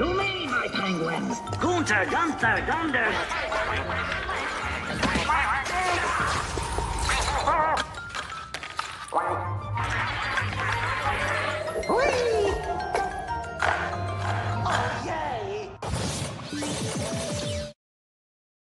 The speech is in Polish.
To me, my penguins. Gunter, Gunther, Dunder. Wow.